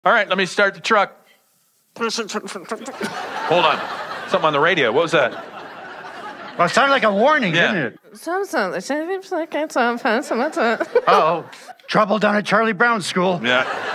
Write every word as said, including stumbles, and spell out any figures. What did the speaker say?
All right, let me start the truck. Hold on. Something on the radio. What was that? Well, it sounded like a warning, Yeah. didn't it? Uh-oh. Trouble down at Charlie Brown's school. Yeah.